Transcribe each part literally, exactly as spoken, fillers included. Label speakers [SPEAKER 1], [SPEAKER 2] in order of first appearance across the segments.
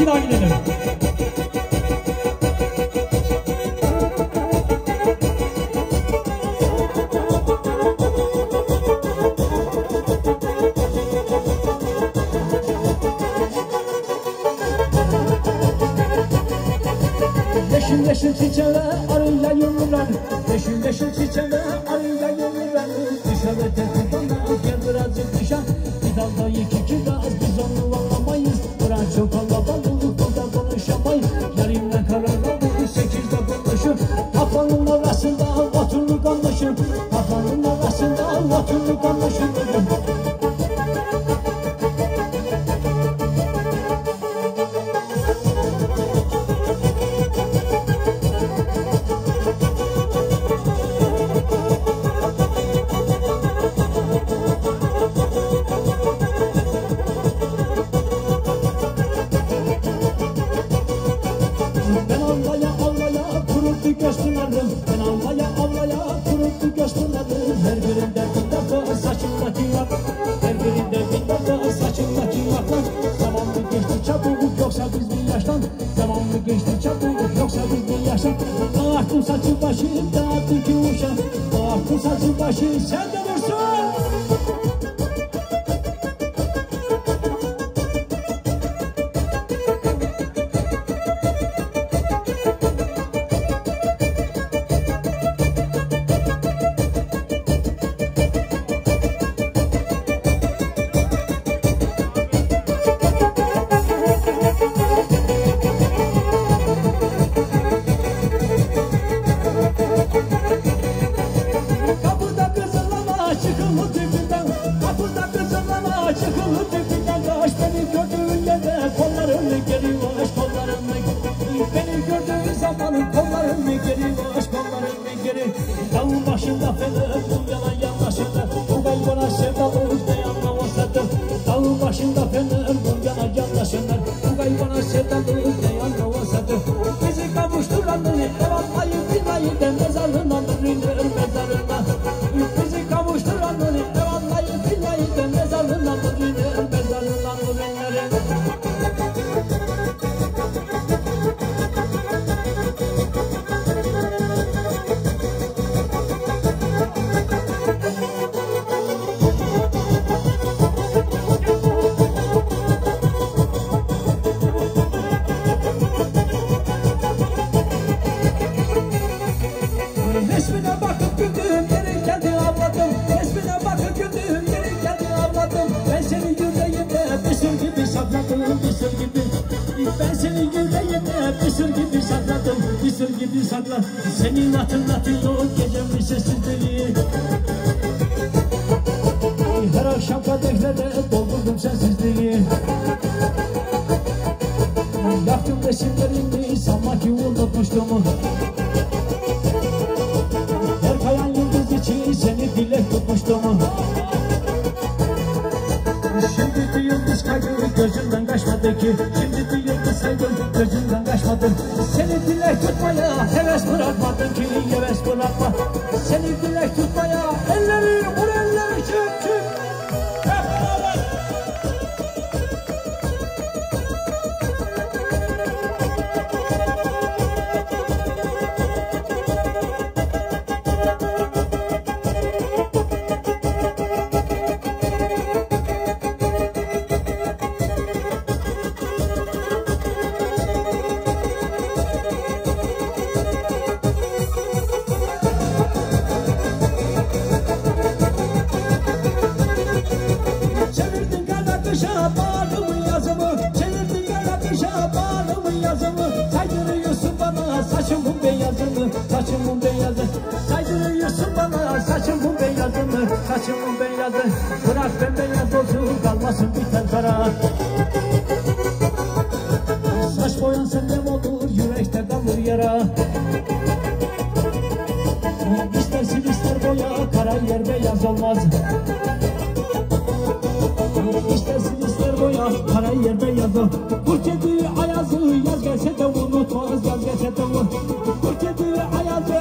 [SPEAKER 1] bir daha gidelim.
[SPEAKER 2] Yeşil yeşil çiçeğe arıya yürürler, yeşil yeşil çiçeğe arıya yürürler. Dışarı tekrar gel birazcık dışarı, bir dalda iki kiraz biz onu anlamayız. Buran çok kalabalık burada konuşamayız. Yarımdan kararlı sekizde konuşur, kafanın arasında oturluk anlaşır, kafanın arasında oturluk anlaşır. Dağıttım saçı başı, dağıttım ki uşak. Dağıttım saçı başı, sen de vursun. Dağın başında fener, bu yana yanlaşırlar. Bu gaybana sevdalı ne anlamasadır. Dağın başında fener, bu yana yanlaşırlar. Bu gaybana sevdalı ne anlamasadır. Bizi kavuşturanları evallayı bilmeyi de mezarına dönülür mezarına. Bizi kavuşturanları evallayı bilmeyi de mezarına dönülür mezarına dönülür. Resmine bakıp güldüm, geri geldi avladım. Resmine bakıp güldüm, geri geldi avladım. Ben seni yüreğimde bir sır gibi sakladım, bir sır gibi. Ben seni yüreğimde bir sır gibi sakladım, bir sır gibi sakladım. Senin hatırlatıyor gecemin sessizliği. Her akşam kadehlere doldurdum sensizliği. Yaktım resimlerini, sanma ki unutmuştum. Her kayan yıldız için seni dilek tutmuştum. Şimdi bir yıldız kaydı gözümden kaçmadı ki. Şimdi bir yıldız kaydı gözümden kaçmadı. Seni dilek tutmaya heves bırakmadın ki. Heves bırakma. Seni dilek tutmaya elleri vur elleri çık çık. Hep beraber. Bağrımın yazımı, çevirdin yana kışa bağrımın yazımı. Saydırıyorsun bana saçımın beyazını, saçımın beyazı. Saydırıyorsun bana saçımın beyazını, saçımın beyazı. Bırak bembeyaz olsun kalmasın biter kara. Saç boyansın nem olur yürekte kalır yara. İstersin ister boya kara yer beyaz olmaz. İstersin ister boya kara yer beyaz ol. Kurt kedi ayazı yaz gelse de unutmaz, yaz gelse de unutmaz. Kurt kedi ayazı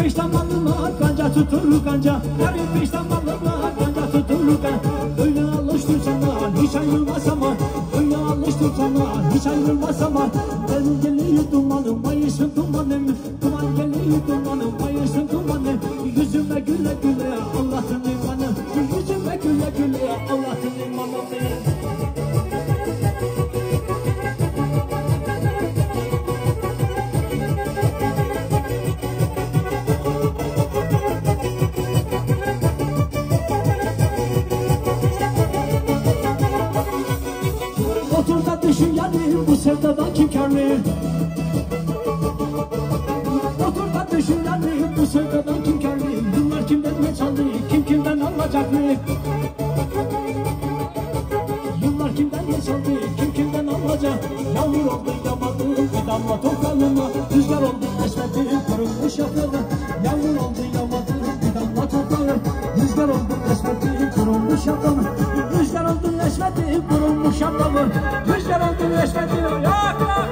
[SPEAKER 2] peşten malına kanca tutulur kanca. Garip peşten malına kanca tutulur kanca. Öyle alıştım sana hiç ayrılmaz ama. Öyle alıştım sana hiç ayrılmaz ama. Ben geliyor dumanım bayırsın dumanım. Duman geliyor dumanım bayırsın dumanım. Yüzüme güle güle Allah'ın imanı. Yüzüme güle güle Allah'ın imanı. Otur da düşün yani bu sevdadan kim kârlı? Otur da düşün yani bu sevdadan kim kârlı? Bunlar kimden ne çaldı, kim kimden alacak mı? Yıllar kimden ne çaldı, kim kimden alacak? Yağmur oldu yağmadı, bir damla toprağıma. Rüzgar oldu esmedi, kurulmuş yaprağı. Yağmur oldu yağmadı, bir damla toprağı. Rüzgar oldu esmedi, kurulmuş yaprağı. Rüzgar oldu esmedi, kurulmuş yaprağı. Rüzgar oldu esmedi, yak yak.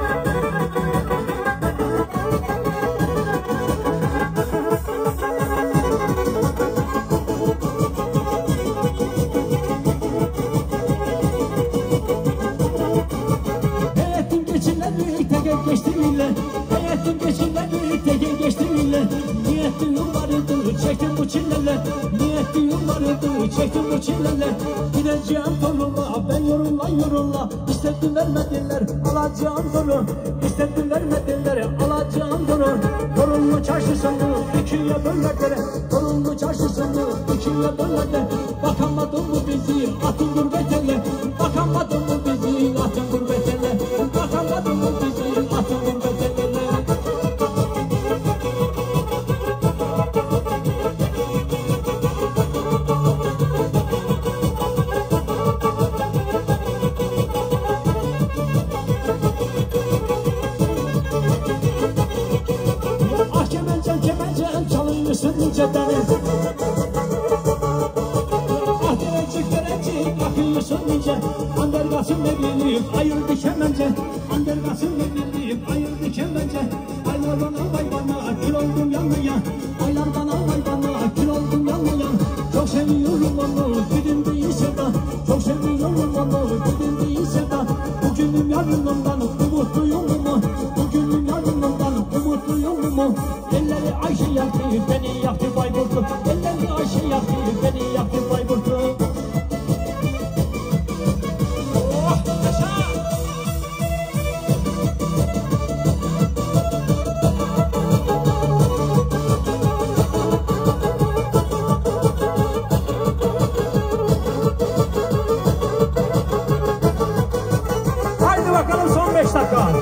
[SPEAKER 2] Hayatım geçinleri teke geçti bile. Niyetli yıllarıdır çektim bu çileler. Niyetli yıllarıdır çektim bu çileler. Gideceğim torunla ben yorumla yorumla. İstedim vermediler alacağım zoru. İstedim vermediler alacağım zoru. Torunlu çarşısını ikiye bölerler. Torunlu çarşısını ikiye bölerler. Bakamadın mı bizi atın gurbetele. Bakamadın mı bizi atın gurbetele. Bakamadın mı bizi atın gurbetele. İnceden ah derecik derecik akıyorsun ince. Andergasın ne bileyim ayırdı kemence. Andergasın ne bileyim ayırdı kemence. Aylar bana vay bana kül oldum yanmaya. Aylar bana vay bana kül oldum yanmaya. Çok seviyorum onu gidin değil sevda. Çok seviyorum onu gidin değil sevda. Bugünüm yarınımdan umutluyum mu? Bugünüm yarınımdan umutluyum mu? Elleri Ayşe yaktı beni yaktı Bayburt'u. Elleri Ayşe yaktı beni yaktı Bayburt'u. Oh yaşa! Haydi bakalım son beş dakika.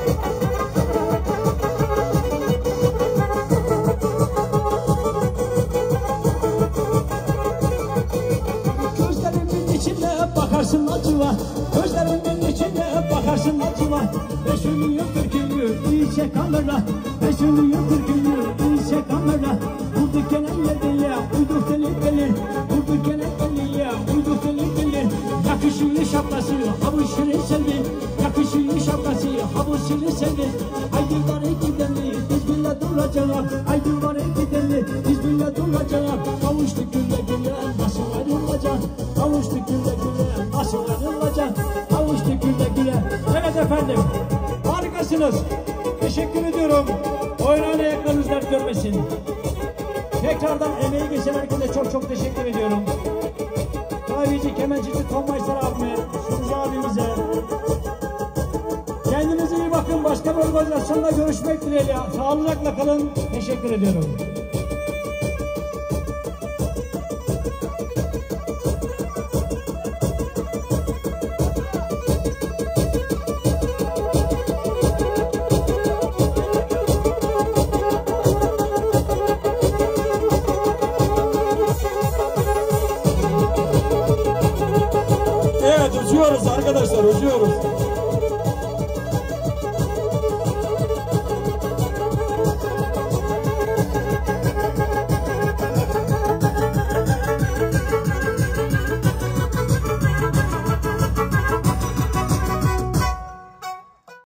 [SPEAKER 2] Bakarsın acı var, gözlerimin içine bakarsın acı var. Beşiniyor türkünü, iyice kamera. Beşiniyor türkünü, iyice kamera. Vurduk gene yediye, uyduk deli deli. Vurduk gene deliye, uyduk deli deli. Yakışıyor şapkası, havuç şirin selvi. Yakışıyor şapkası, havuç şirin selvi. Haydi var gideni, biz bile duracağız. Haydi var gideni, biz bile duracağız. Kavuştuk güle güle, nasıl ayrılacağız? Kavuştuk güle güle, nasıl ayrılacağız? Kavuştuk güle güle. Evet efendim, harikasınız. Teşekkür ediyorum. Oyunun ayaklarınız dert görmesin. Tekrardan emeği geçen herkese çok çok teşekkür ediyorum. Kahveci, kemencici Tom Maysar abime, Sunucu abimize. Kendinize iyi bakın. Başka bir organizasyonla görüşmek dileğiyle. Sağlıcakla kalın. Teşekkür ediyorum. Evet, uçuyoruz arkadaşlar, uçuyoruz.